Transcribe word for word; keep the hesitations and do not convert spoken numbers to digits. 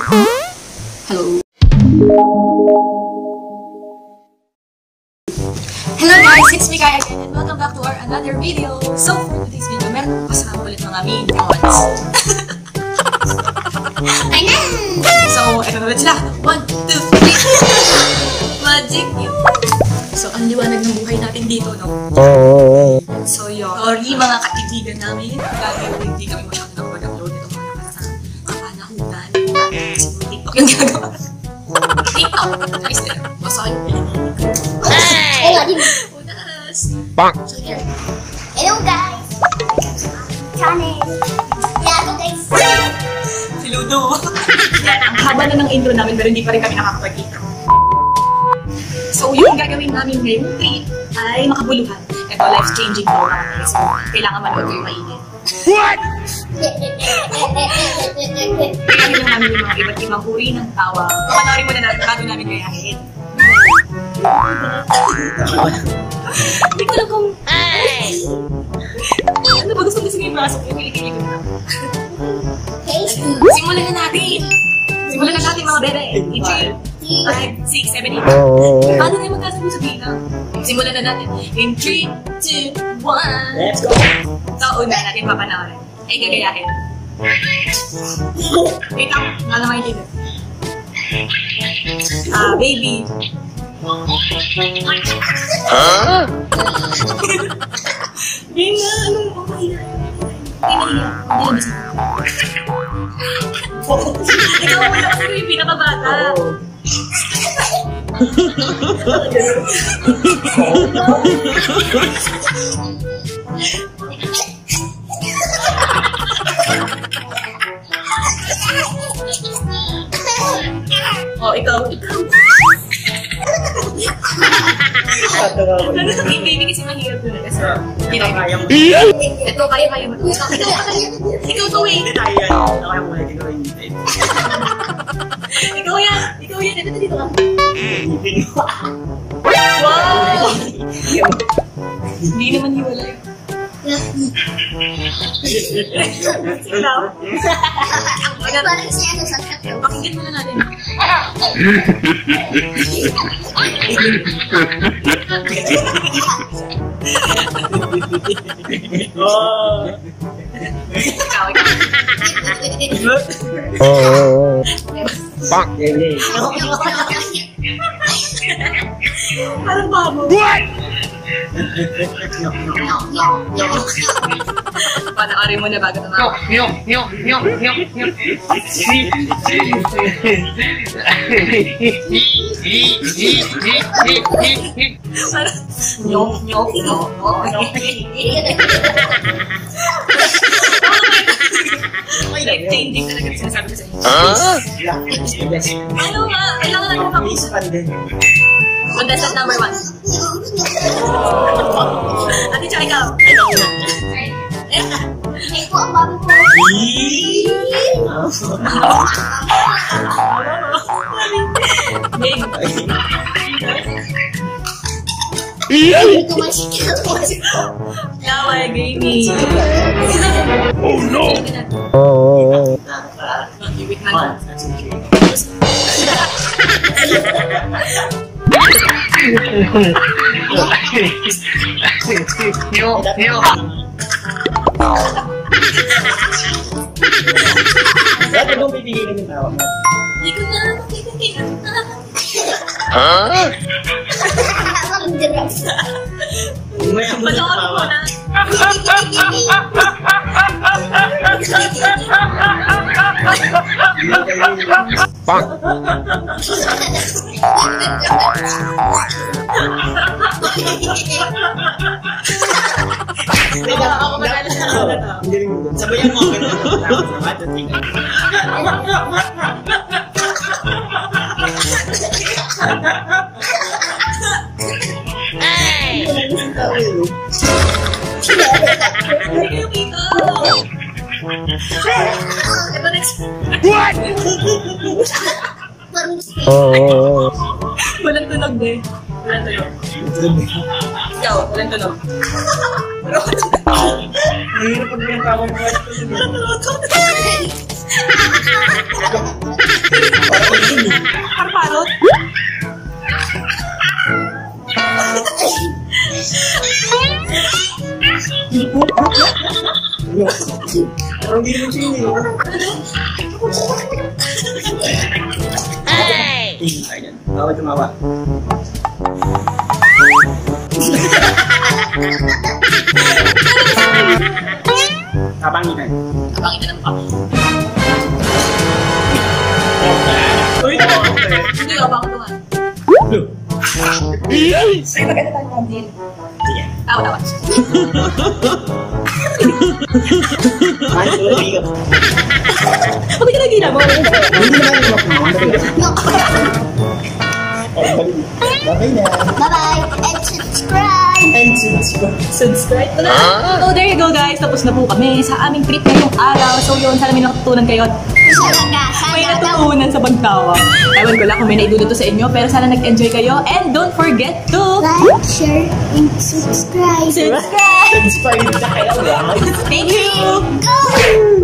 Hello. Hello guys, it's me Kaya again and welcome back to our another video. So for today's video, meron ko kasama ulit mga minions. So, eto na ulit sila. One, two, three. Magic yun. So, ang liwanag ng buhay natin dito, no? So, yun. Sorry mga kaibigan namin. Dahil hindi kami masyado nakapag-upload nito mga nakasang kapanahutan. Kasi TikTok yung gagawa. TikTok! Guys, basta yung pinaninig ko. Hey! Unas! So, here. Hello guys! Channel! Hello guys! Si Ludo! Ang haba na ng intro namin pero hindi pa rin kami nakakapag-intro. So, yung gagawin namin ngayong trip ay makabuluhan. Ito, life-changing po namin. So, kailangan manood yung mainit. What? Kailangan lang namin yung mga iba't ibang uri ng tawa. Panoorin mo na natin bago namin gayahin. Hindi ko alam kung... Ano ba gusto mo sige yung masok? Yung kilikili ko na. Simulan na natin! Simulan na natin mga bebe! five, six, seven, eight. Paano na yung magkasabi sa bilang? Simulan na natin. In three, two, one. Let's go! So, una natin papanoorin. Ay, gagayahin. Wait lang, alam mo yung linig. Ah, baby. Huh? Hindi na, anong okay na. Hindi na, hindi na. Ikaw mo na kasi yung pinakabata. Oh, ikaw, ikaw. Ano sa baby kasi mahirap yun kasi hindi na kaya mo. Ito, kaya kaya mo. Ikaw to eh. Hindi tayo yan. Kaya mo na ikaw yung hindi. Ikaw yan. Ikaw yan. Ito dito ka. Wow! Hindi naman hiwala yun. Ikaw. Parang siya ano sa kapyo. Pakinggan mo na natin. Oh! Ikaw, ikaw. Pak! Parang babo. What? Panoorin mo na bago tumawa. Nyok! Nyok! Nyok! Nyok! Nyok! Parang nyok, nyok, nyok, nyok. Life-changing talaga yung sinasabi ko sa inyo. Ano nga? Kailangan natin mag-expand din. Contestant number one. Ate, tsaka ikaw. Ito ang bago ko. Ito masikil. Laway, gaming. Oh no! Wait man. Nyok! Nyok! Ba't ibang bibigyan ng tawag mo? Hindi ko na. Hindi ko na. Huh? Ang drugs. Panoorin mo na. Pak! Sabayan mo ako Hey! What? Walang tunog eh. Walang tunog. Ikaw, walang tunog. Mahirap pag may tawag mo. Parparot. Parang hindi mo sino. Hey! Ayan. Tawa tumawa. Kapangitan. Kapangitan ng pang. Uy, tawa ko eh. Hindi ka ba ako tuwan? Blue. Ay, maganda tayo ng deal. Sige. Tawa, tawa. Ay, tuloy ka. Bakit ka nagina mo? Hindi naman yung mapumunta. Bye na. Bye-bye and subscribe! And subscribe. Subscribe na lang. So there you go guys. Tapos na po kami sa aming trip ngayong araw. So yun, sana may nakatutunan kayo. Salaga, May sana daw. natutunan sa pagtawa. Ewan ko lang kung may naidudot to sa inyo. Pero sana nag-enjoy kayo. And don't forget to Like, share, and subscribe. subscribe. Subscribe na kayo. Thank you. Go!